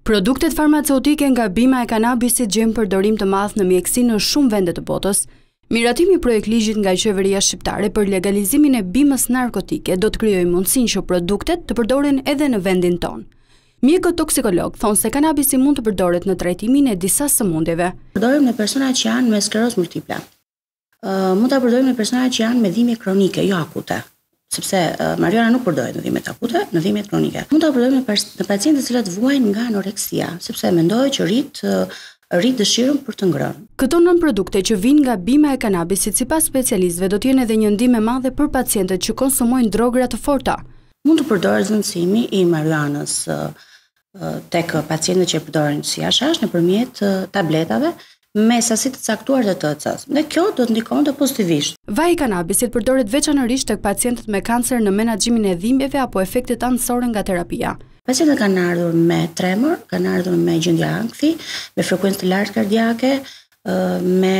Produktet farmaceutike nga bima e kanabisit gjen përdorim të madh në mjekësi në shumë vende të botës. Miratimi i projektligjit nga qeveria shqiptare për legalizimin e bimës narkotike do të krijojë mundësinë që produktet të përdoren edhe në vendin tonë. Mjekët toksikolog thonë se kanabisi mund të përdoret në trajtimin e disa sëmundjeve. Përdorim në persona që janë me sklerozë multiple. Mund ta përdorim në persona që janë me dhimbje kronike, jo akute. Sepse marijuana nuk përdoret në dhimbjet akute, në dhimbjet kronike. Mund ta përdorim në pacientë të cilët vuajnë nga anoreksia, sepse mendohet që rrit dëshirën për të ngrënë. Këto nën produkte që vijnë nga bima e kanabisit sipas specialistëve do të jenë edhe një ndihmë e madhe për pacientët që konsumojnë drogra të forta. Mund të përdoret zënësimi i marijuanës tek pacientët që përdorin si hashash nëpërmjet tabletave me sasi të caktuar të THC-s. Dhe kjo do të ndikojë pozitivisht. Vaji i kanabisit përdoret veçanërisht tek pacientët me kancer në menaxhimin e dhimbjeve apo efektet anësore nga terapia. Pacientët kanë ardhur me tremor, kanë ardhur me gjendje ankthi, me frekuencë të lartë kardiake, me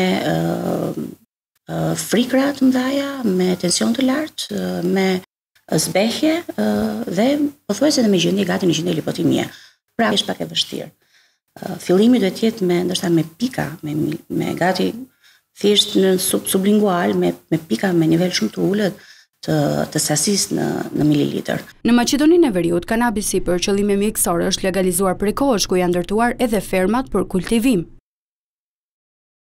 frikra të mëdha, me tension të lartë, me zbehje dhe pothuajse edhe me gjendje gati në gjendje lipotimie. Pra është pak e vështirë. Fillimi duhet të jetë ndoshta me pika, me gati thjesht në sublingual me pika me nivel shumë të ulët të sasisë në mililitër. Në Maqedoninë e Veriut, kanabisi për qëllime mjekësore është legalizuar prej kohësh ku janë ndërtuar edhe fermat për kultivim.